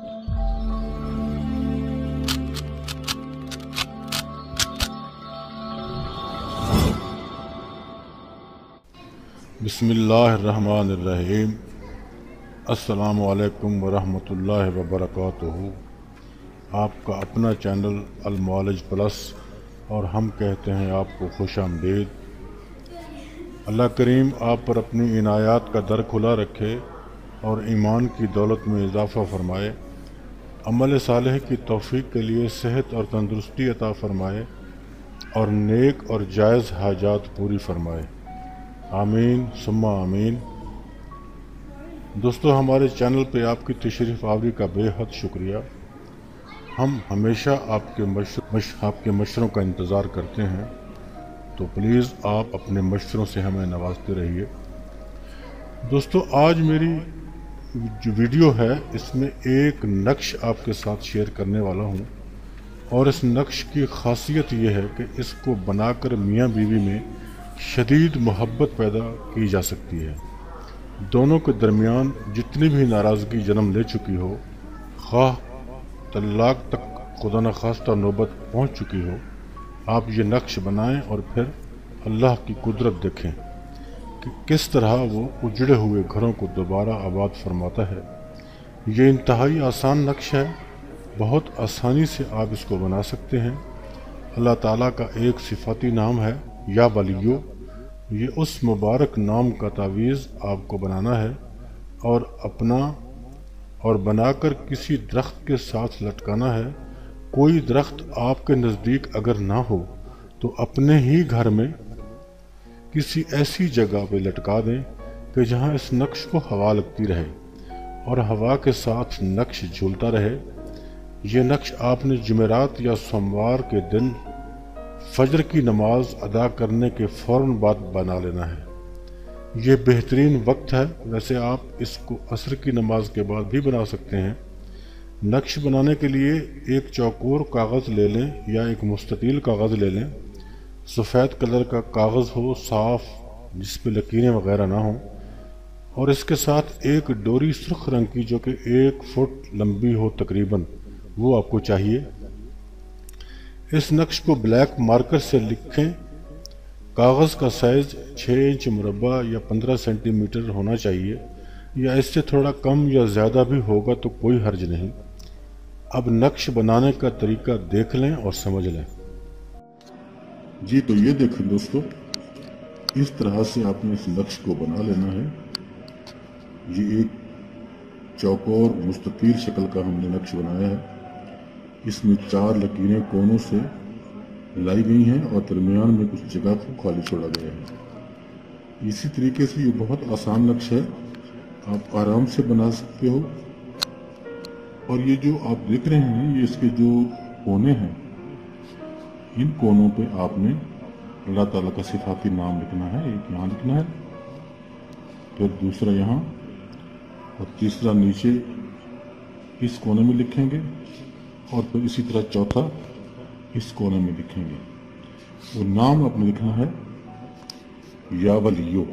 بسم اللہ الرحمن الرحیم۔ السلام علیکم ورحمۃ اللہ وبرکاتہ۔ آپ کا اپنا چینل المعالج پلس اور ہم کہتے ہیں آپ کو خوش آمدید۔ اللہ کریم آپ پر اپنی عنایات کا در کھلا رکھے اور ایمان کی دولت میں اضافہ فرمائے، عمل صالح کی توفیق کے لیے صحت اور تندرستی عطا فرمائے اور نیک اور جائز حاجات پوری فرمائے، آمین ثم آمین۔ دوستو، ہمارے چینل پہ آپ کی تشریف آوری کا بے حد شکریہ۔ ہم ہمیشہ آپ کے مشوروں کا انتظار کرتے ہیں، تو پلیز آپ اپنے مشوروں سے ہمیں نوازتے رہیے۔ دوستو، آج میری جو ویڈیو ہے اس میں ایک نقش آپ کے ساتھ شیئر کرنے والا ہوں، اور اس نقش کی خاصیت یہ ہے کہ اس کو بنا کر میاں بیوی میں شدید محبت پیدا کی جا سکتی ہے۔ دونوں کے درمیان جتنی بھی ناراضگی جنم لے چکی ہو، خواہ طلاق تک خدا نخواستہ نوبت پہنچ چکی ہو، آپ یہ نقش بنائیں اور پھر اللہ کی قدرت دیکھیں کہ کس طرح وہ اجڑے ہوئے گھروں کو دوبارہ آباد فرماتا ہے۔ یہ انتہائی آسان نقش ہے، بہت آسانی سے آپ اس کو بنا سکتے ہیں۔ اللہ تعالیٰ کا ایک صفاتی نام ہے یا ولیو، یہ اس مبارک نام کا تعویذ آپ کو بنانا ہے اور بنا کر کسی درخت کے ساتھ لٹکانا ہے۔ کوئی درخت آپ کے نزدیک اگر نہ ہو تو اپنے ہی گھر میں کسی ایسی جگہ پہ لٹکا دیں کہ جہاں اس نقش کو ہوا لگتی رہے اور ہوا کے ساتھ نقش جھولتا رہے۔ یہ نقش آپ نے جمعرات یا سوموار کے دن فجر کی نماز ادا کرنے کے فوراً بعد بنا لینا ہے۔ یہ بہترین وقت ہے، ویسے آپ اس کو عصر کی نماز کے بعد بھی بنا سکتے ہیں۔ نقش بنانے کے لیے ایک چوکور کاغذ لے لیں یا ایک مستطیل کاغذ لے لیں، سفید کلر کا کاغذ ہو صاف، جس پہ لکیریں وغیرہ نہ ہوں، اور اس کے ساتھ ایک ڈوری سرخ رنگ کی جو کہ 1 فٹ لمبی ہو تقریباً، وہ آپ کو چاہیے۔ اس نقش کو بلیک مارکر سے لکھیں۔ کاغذ کا سائز 6 انچ مربع یا 15 سینٹی میٹر ہونا چاہیے، یا اس سے تھوڑا کم یا زیادہ بھی ہوگا تو کوئی حرج نہیں۔ اب نقش بنانے کا طریقہ دیکھ لیں اور سمجھ لیں۔ جی تو یہ دیکھیں دوستو، اس طرح سے آپ نے اس نقش کو بنا لینا ہے۔ یہ ایک چوکور مستطیل شکل کا ہم نے نقش بنایا ہے۔ اس میں 4 لکیریں کونوں سے لائی گئی ہیں اور درمیان میں کچھ جگہ کو خالی چھوڑا گیا ہے۔ اسی طریقے سے یہ بہت آسان نقش ہے، آپ آرام سے بنا سکتے ہو۔ اور یہ جو آپ دیکھ رہے ہیں، یہ اس کے جو کونے ہیں، ان کونوں پہ آپ نے اللہ تعالیٰ کا صفاتی نام لکھنا ہے۔ ایک یہاں لکھنا ہے، پھر دوسرا یہاں، اور تیسرا نیچے اس کونے میں لکھیں گے، اور پھر اسی طرح چوتھا اس کونے میں لکھیں گے۔ وہ نام آپ نے لکھنا ہے یا ولیو۔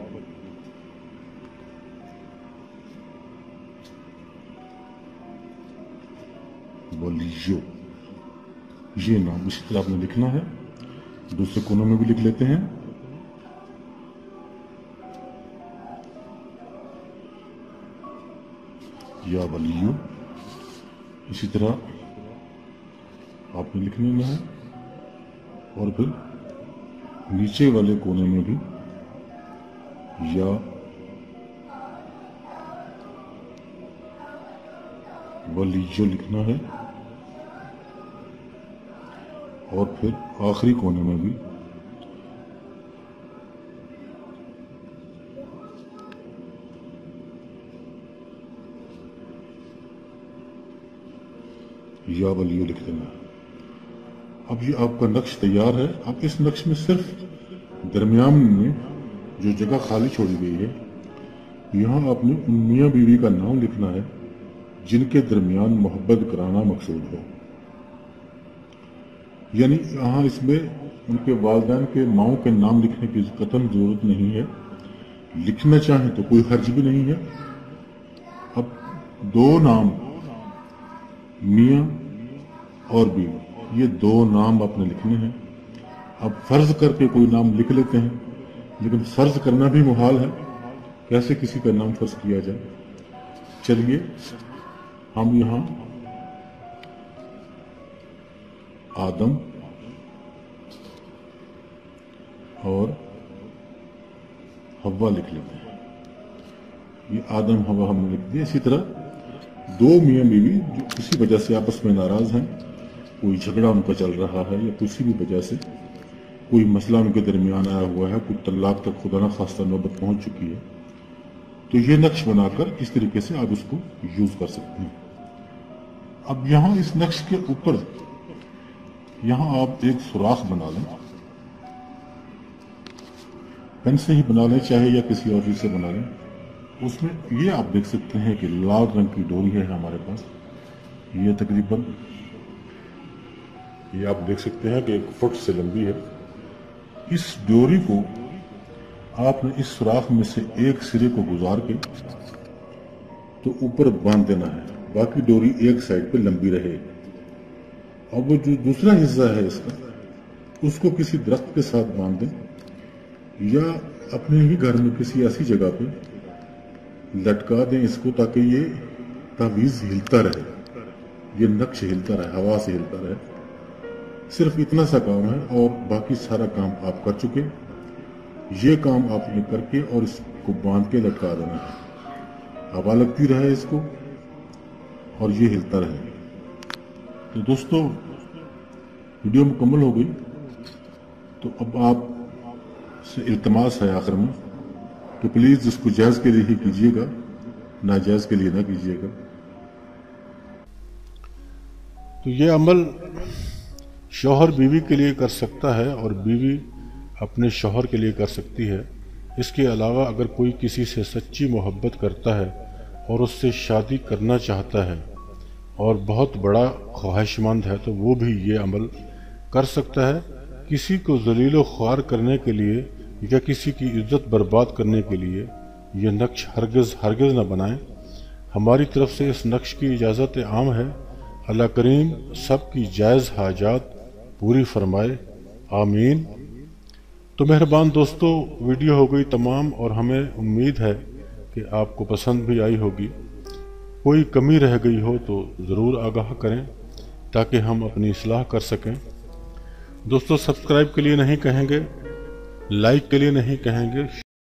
ولیو یہ نام اسی طرح آپ نے لکھنا ہے۔ دوسرے کونوں میں بھی لکھ لیتے ہیں۔ یا ولیو اسی طرح آپ نے لکھنے میں ہے، اور پھر نیچے والے کونے میں بھی یا ولیو لکھنا ہے، اور پھر آخری کونے میں بھی یا ولیو لکھ دینا ہے۔ اب یہ آپ کا نقش تیار ہے۔ اب اس نقش میں صرف درمیان میں جو جگہ خالی چھوڑی گئی ہے، یہاں آپ نے ان میاں بیوی کا نام لکھنا ہے جن کے درمیان محبت کرانا مقصود ہو۔ یعنی یہاں اس میں ان کے والدین کے ماؤں کے نام لکھنے کی قطعاً ضرورت نہیں ہے، لکھنا چاہیں تو کوئی حرج بھی نہیں ہے۔ اب 2 نام मियाँ और बीवी, ये 2 नाम आपने लिखने हैं। अब फर्ज करके कोई नाम लिख लेते हैं, लेकिन फर्ज करना भी मुहाल है, कैसे किसी का नाम फर्ज किया जाए। चलिए हम यहाँ आदम और हव्वा लिख लेते हैं। ये आदम हव्वा हमने लिख दिया। इसी तरह 2 मियाँ बीवी जो किसी वजह से आपस में नाराज हैं, कोई झगड़ा उनका चल रहा है या किसी भी वजह से कोई मसला उनके दरमियान आया हुआ है, कोई तलाक तक खुदा न खास्ता नौबत पहुंच चुकी है, तो ये नक्श बनाकर इस तरीके से आप इसको यूज कर सकते हैं। अब यहां इस नक्श के ऊपर यहां आप एक सुराख बना लें, पेन से ही बना लें चाहे या किसी और चीज से बना लें। उसमें ये आप देख सकते हैं कि लाल रंग की डोरी है हमारे पास। ये तकरीबन ये आप देख सकते हैं कि 1 फुट से लंबी है। इस डोरी को आपने इस सुराख में से एक सिरे को गुजार के तो ऊपर बांध देना है, बाकी डोरी एक साइड पे लंबी रहे। अब वो जो दूसरा हिस्सा है इसका, उसको किसी दरख्त के साथ बांध दें या अपने ही घर में किसी ऐसी जगह पे लटका दें इसको, ताकि ये तावीज़ हिलता रहे, ये नक्श हिलता रहे, हवा से हिलता रहे। सिर्फ इतना सा काम है और बाकी सारा काम आप कर चुके। ये काम आपने करके और इसको बांध के लटका देना है, हवा लगती रहे इसको और ये हिलता रहे। तो दोस्तों वीडियो मुकम्मल हो गई, तो अब आप से इल्तमास है आखिर में कि प्लीज इसको जायज के लिए ही कीजिएगा, नाजायज के लिए ना कीजिएगा। तो ये अमल शौहर बीवी के लिए कर सकता है और बीवी अपने शौहर के लिए कर सकती है। इसके अलावा अगर कोई किसी से सच्ची मोहब्बत करता है और उससे शादी करना चाहता है और बहुत बड़ा ख्वाहिशमंद है, तो वो भी ये अमल कर सकता है। किसी को ज़लील ख्वार करने के लिए या किसी की इज्जत बर्बाद करने के लिए ये नक्श हरगिज़ न बनाएं। हमारी तरफ से इस नक्श की इजाज़त आम है। अल्लाह करीम सबकी जायज़ हाजात पूरी फरमाए, आमीन। तो मेहरबान दोस्तों, वीडियो हो गई तमाम और हमें उम्मीद है कि आपको पसंद भी आई होगी। कोई कमी रह गई हो तो ज़रूर आगाह करें ताकि हम अपनी इस्लाह कर सकें। दोस्तों सब्सक्राइब के लिए नहीं कहेंगे, लाइक के लिए नहीं कहेंगे,